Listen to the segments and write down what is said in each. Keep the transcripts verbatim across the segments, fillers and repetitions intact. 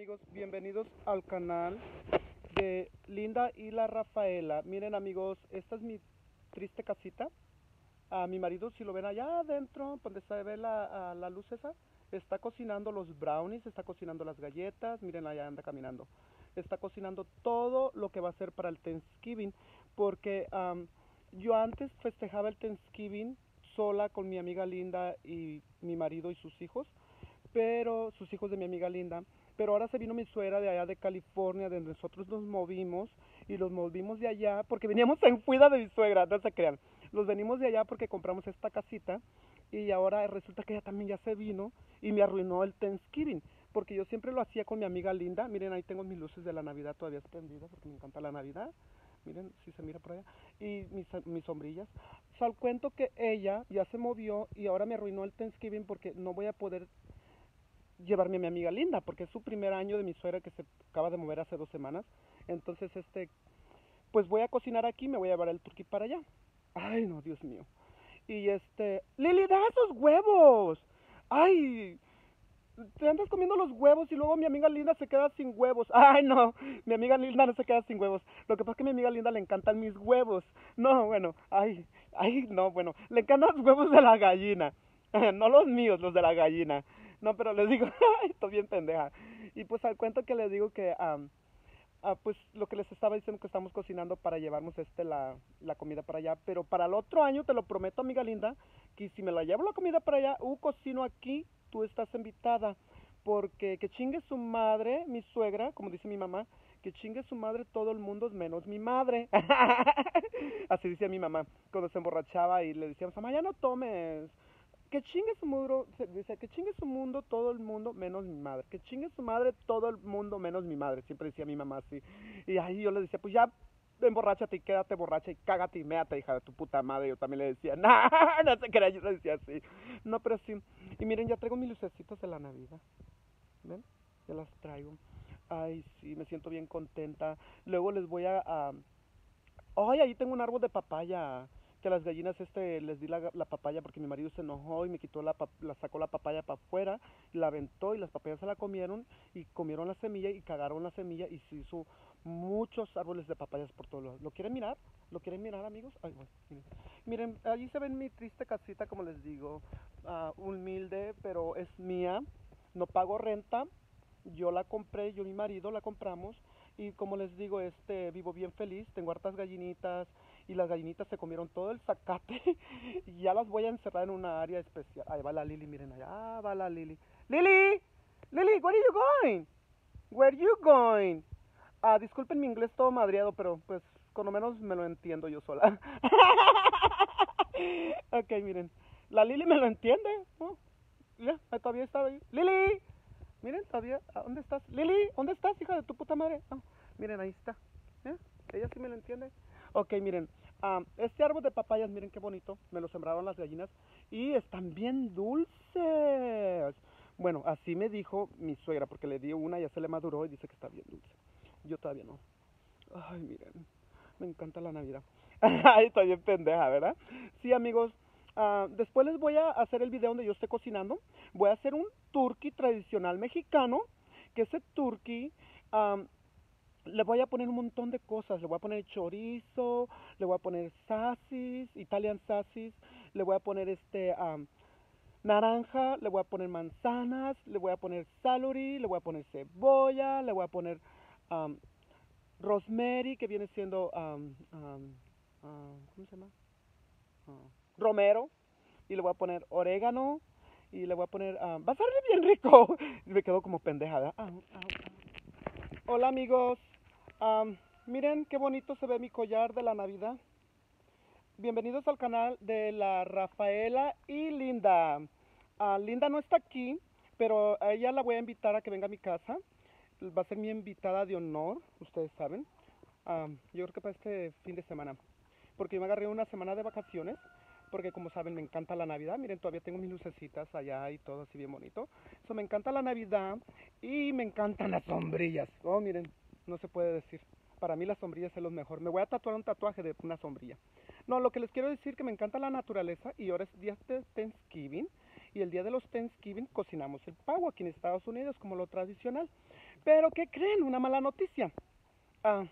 amigos, bienvenidos al canal de Linda y la Rafaela. Miren amigos, esta es mi triste casita. A mi marido, si lo ven allá adentro, donde se ve la, a la luz esa, está cocinando los brownies, está cocinando las galletas, miren allá anda caminando. Está cocinando todo lo que va a ser para el Thanksgiving, porque um, yo antes festejaba el Thanksgiving sola con mi amiga Linda y mi marido y sus hijos, pero sus hijos de mi amiga Linda, pero ahora se vino mi suegra de allá de California, de donde nosotros nos movimos, y los movimos de allá porque veníamos en cuida de mi suegra, no se crean. Los venimos de allá porque compramos esta casita y ahora resulta que ella también ya se vino y me arruinó el Thanksgiving, porque yo siempre lo hacía con mi amiga Linda. Miren, ahí tengo mis luces de la Navidad todavía prendidas porque me encanta la Navidad. Miren, si se mira por allá. Y mis, mis sombrillas. O sea, al cuento que ella ya se movió y ahora me arruinó el Thanksgiving porque no voy a poder llevarme a mi amiga Linda, porque es su primer año de mi suegra que se acaba de mover hace dos semanas. Entonces, este, pues voy a cocinar aquí, me voy a llevar el turkey para allá. Ay, no, Dios mío. Y este, Lili, da esos huevos. Ay, te andas comiendo los huevos y luego mi amiga Linda se queda sin huevos. Ay, no, mi amiga Linda no se queda sin huevos. Lo que pasa es que a mi amiga Linda le encantan mis huevos. No, bueno, ay, ay, no, bueno, le encantan los huevos de la gallina. No los míos, los de la gallina. No, pero les digo, ay, estoy bien pendeja. Y pues al cuento que les digo que, um, ah, pues lo que les estaba diciendo que estamos cocinando para llevarnos este la, la comida para allá, pero para el otro año te lo prometo, amiga Linda, que si me la llevo la comida para allá, uh, cocino aquí, tú estás invitada, porque que chingue su madre, mi suegra, como dice mi mamá, que chingue su madre todo el mundo menos mi madre. Así decía mi mamá cuando se emborrachaba y le decíamos, mamá, ya no tomes. Que chingue su mundo, dice, que chingue su mundo todo el mundo menos mi madre, que chingue su madre todo el mundo menos mi madre, siempre decía mi mamá así. Y ahí yo le decía, pues ya emborráchate y quédate borracha y cágate y méate, hija de tu puta madre. Yo también le decía, no, no sé qué era, yo le decía así. No, pero sí. Y miren, ya traigo mis lucecitas de la Navidad, ¿ven? Ya las traigo. Ay, sí, me siento bien contenta. Luego les voy a, a ay, ahí tengo un árbol de papaya. Que a las gallinas este les di la, la papaya porque mi marido se enojó y me quitó la, la sacó la papaya para afuera, la aventó y las papayas se la comieron y comieron la semilla y cagaron la semilla y se hizo muchos árboles de papayas por todos lados. ¿Lo quieren mirar? ¿Lo quieren mirar, amigos? Ay, bueno, miren. Miren, allí se ven mi triste casita, como les digo, uh, humilde, pero es mía. No pago renta. Yo la compré, yo y mi marido la compramos y como les digo, este, vivo bien feliz, tengo hartas gallinitas y las gallinitas se comieron todo el zacate y ya las voy a encerrar en una área especial. Ahí va la Lili, miren allá, ah, va la Lili. Lili, Lili, where are you going? Where are you going? Ah, disculpen mi inglés todo madreado, pero pues con lo menos me lo entiendo yo sola. Ok, miren, la Lili me lo entiende, ¿no? Ya, todavía está ahí. Lili, miren, todavía, ¿a ¿dónde estás? Lili, ¿dónde estás, hija de tu puta madre? Ah, miren, ahí está. ¿Eh? ¿Ella sí me lo entiende? Ok, miren, um, este árbol de papayas, miren qué bonito, me lo sembraron las gallinas y están bien dulces. Bueno, así me dijo mi suegra, porque le di una, ya se le maduró y dice que está bien dulce. Yo todavía no. Ay, miren, me encanta la Navidad. Ay, estoy bien pendeja, ¿verdad? Sí, amigos, uh, después les voy a hacer el video donde yo esté cocinando. Voy a hacer un turkey tradicional mexicano, que ese turkey um, le voy a poner un montón de cosas. Le voy a poner chorizo, le voy a poner sasis, Italian sasis, le voy a poner este um, naranja, le voy a poner manzanas, le voy a poner celery, le voy a poner cebolla, le voy a poner um, rosemary, que viene siendo, um, um, uh, ¿cómo se llama? Uh, romero, y le voy a poner orégano, y le voy a poner, um, va a salir bien rico. Y me quedo como pendejada. Ah, ah, ah. Hola amigos, um, miren qué bonito se ve mi collar de la Navidad. Bienvenidos al canal de la Rafaela y Linda. Uh, Linda no está aquí, pero a ella la voy a invitar a que venga a mi casa. Va a ser mi invitada de honor, ustedes saben. Um, yo creo que para este fin de semana. Porque yo me agarré una semana de vacaciones. Porque como saben, me encanta la Navidad. Miren, todavía tengo mis lucecitas allá y todo así bien bonito. Eso me encanta la Navidad y me encantan las sombrillas. Oh, miren, no se puede decir. Para mí las sombrillas es lo mejor. Me voy a tatuar un tatuaje de una sombrilla. No, lo que les quiero decir es que me encanta la naturaleza y ahora es día de Thanksgiving. Y el día de los Thanksgiving cocinamos el pavo aquí en Estados Unidos como lo tradicional. Pero, ¿qué creen? Una mala noticia. Ah,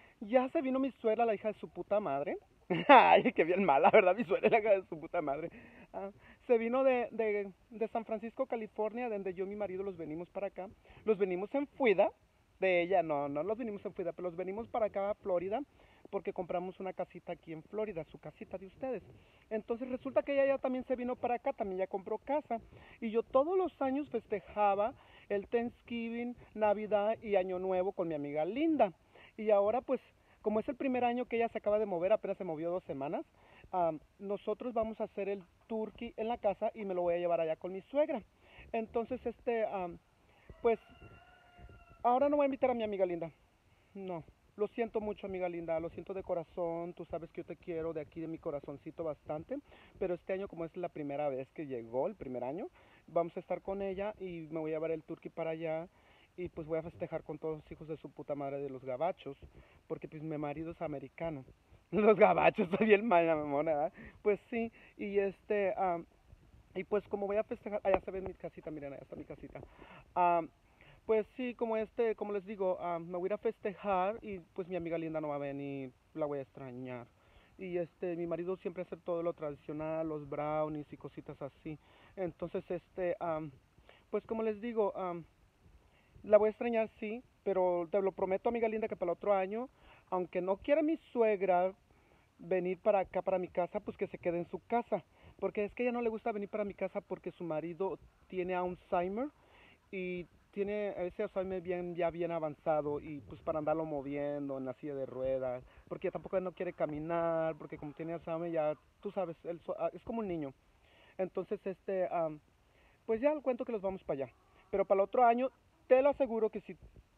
ya se vino mi suegra, la hija de su puta madre. Ay, qué bien mala, ¿verdad? Mi suegra, la hija de su puta madre. Ah, se vino de, de, de San Francisco, California, donde yo y mi marido los venimos para acá. Los venimos en Fuida. De ella, no, no los venimos en Fuida, pero los venimos para acá a Florida porque compramos una casita aquí en Florida, su casita de ustedes. Entonces resulta que ella ya también se vino para acá, también ya compró casa. Y yo todos los años festejaba el Thanksgiving, Navidad y Año Nuevo con mi amiga Linda. Y ahora pues, como es el primer año que ella se acaba de mover, apenas se movió dos semanas, um, nosotros vamos a hacer el turkey en la casa y me lo voy a llevar allá con mi suegra. Entonces, este, um, pues, ahora no voy a invitar a mi amiga Linda. No, lo siento mucho, amiga linda, lo siento de corazón, tú sabes que yo te quiero de aquí de mi corazoncito bastante, pero este año como es la primera vez que llegó, el primer año, vamos a estar con ella y me voy a llevar el turkey para allá y pues voy a festejar con todos los hijos de su puta madre de los gabachos, porque pues mi marido es americano. Los gabachos, soy el mamona, ¿verdad? Pues sí, y este, um, y pues como voy a festejar, allá se ve mi casita, miren, allá está mi casita. Um, pues sí, como este, como les digo, ah, me voy a ir a festejar y pues mi amiga Linda no va a venir, la voy a extrañar. Y este, mi marido siempre hace todo lo tradicional, los brownies y cositas así. Entonces, este, am, pues como les digo, am, la voy a extrañar, sí, pero te lo prometo, amiga Linda, que para el otro año, aunque no quiera mi suegra venir para acá, para mi casa, pues que se quede en su casa. Porque es que a ella no le gusta venir para mi casa porque su marido tiene Alzheimer y tiene ese Alzheimer bien, ya bien avanzado y pues para andarlo moviendo en la silla de ruedas, porque tampoco él no quiere caminar, porque como tiene Alzheimer ya, tú sabes, él so- ah, es como un niño. Entonces, este, am, pues ya el cuento que los vamos para allá. Pero para el otro año, te lo aseguro que si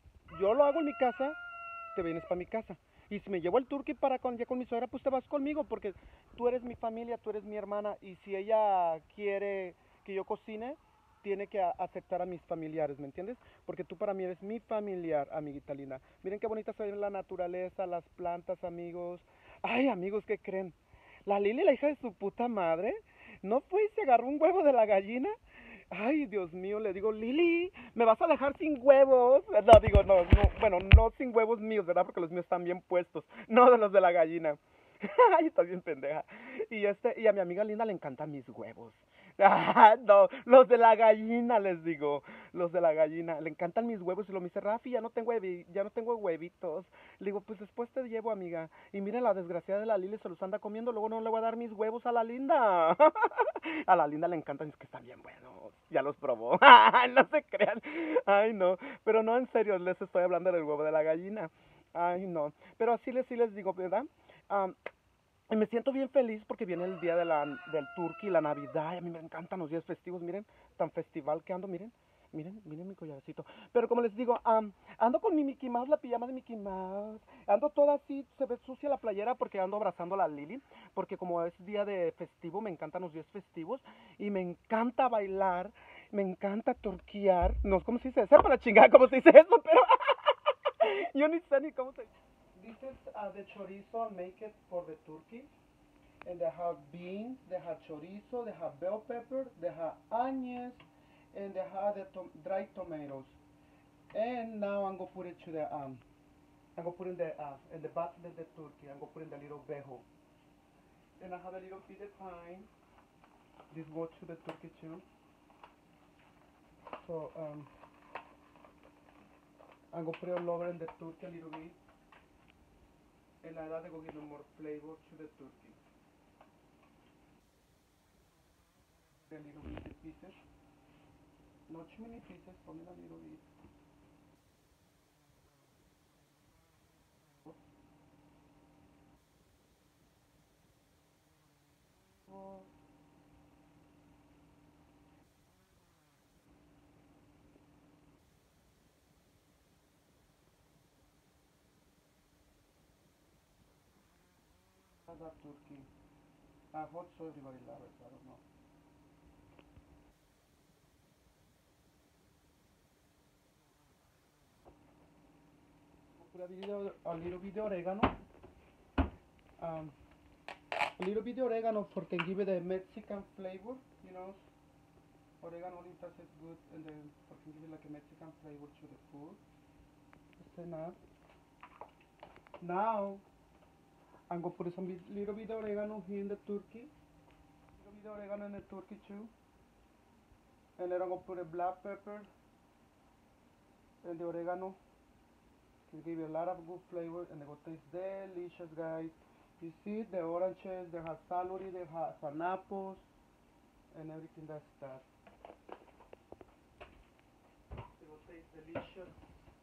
yo lo hago en mi casa, te vienes para mi casa. Y si me llevo el turkey para con, ya con mi suegra, pues te vas conmigo, porque tú eres mi familia, tú eres mi hermana, y si ella quiere que yo cocine, tiene que a- aceptar a mis familiares, ¿me entiendes? Porque tú para mí eres mi familiar, amiguita linda. Miren qué bonita se ve la naturaleza, las plantas, amigos. Ay, amigos, ¿qué creen? La Lili, la hija de su puta madre, ¿no fue y se agarró un huevo de la gallina? Ay, Dios mío, le digo, Lili, ¿me vas a dejar sin huevos? No, digo, no, no, bueno, no sin huevos míos, ¿verdad? Porque los míos están bien puestos, no de los de la gallina. Ay, está bien pendeja. Y este, y a mi amiga Linda le encantan mis huevos. Ah, no, los de la gallina, les digo, los de la gallina, le encantan mis huevos y lo me dice, Rafi, ya no tengo huevi- ya no tengo huevitos. Le digo, pues después te llevo, amiga. Y mira la desgraciada de la Lili se los anda comiendo, luego no le voy a dar mis huevos a la Linda. A la Linda le encantan, es que están bien buenos. Ya los probó. No se crean. Ay, no, pero no, en serio, les estoy hablando del huevo de la gallina. Ay, no, pero así les, sí les digo, ¿verdad? Am, y me siento bien feliz porque viene el día de la, del turkey, la Navidad, y a mí me encantan los días festivos, miren, tan festival que ando, miren, miren, miren mi collarcito. Pero como les digo, am, ando con mi Mickey Mouse, la pijama de Mickey Mouse, ando toda así, se ve sucia la playera porque ando abrazando a la Lily, porque como es día de festivo, me encantan los días festivos, y me encanta bailar, me encanta turquear, no sé cómo se dice, sepa la chingada cómo se dice eso, pero yo ni sé ni cómo se dice. This is uh, the chorizo I make it for the turkey. And they have beans, they have chorizo, they have bell pepper, they have onions, and they have the tom- dried tomatoes. And now I'm gonna put it to the um, I'm gonna put in the uh, in the back of the turkey. I'm gonna put in the little bejo. And I have a little bit of thyme. This goes to the turkey too. So um, I'm gonna put it all over in the turkey a little bit. And I like to go give it more flavor to the turkey. The little bit pieces. Not too many pieces, only a little bit. Oh, that turkey. I hope so everybody loves it, I don't know. Put a, video, a little bit of oregano. Um, a little bit of oregano for can give it a Mexican flavor, you know. Oregano only does it good and then for can give it like a Mexican flavor to the food. enough. Now I'm gonna put some little bit of oregano here in the turkey. Little bit of oregano in the turkey too. And then I'm gonna put a black pepper and the oregano. Can give you a lot of good flavor and it will taste delicious, guys. You see the oranges, they have celery, they have pineapples, and everything that's that. It will taste delicious.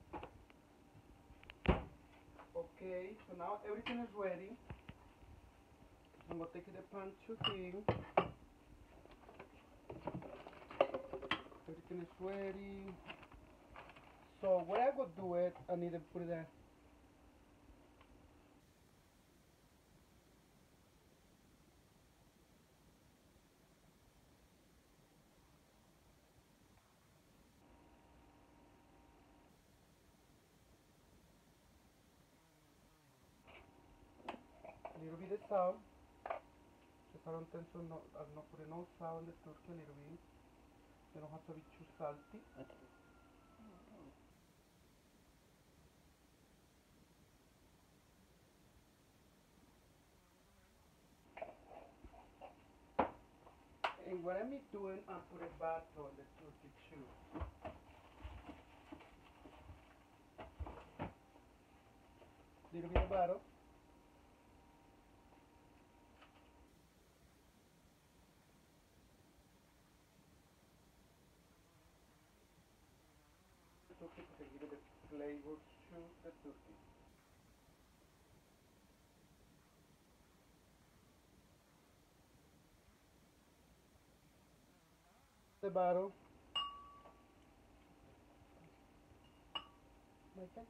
Okay, so now everything is ready. I'm gonna take the pan to thing. Everything is ready. So what I gonna do it, I need to put it there. A little bit of salt. Just I don't tend to not, I'm not putting no salt in the turkey a little bit. They don't have to be too salty. And what I'm doing, I'm putting butter on the turkey too. Little bit of butter. Turkey to give it the flavor to the turkey. The butter. My friends.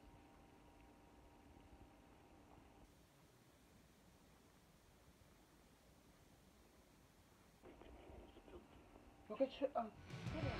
Okay, ch- uh,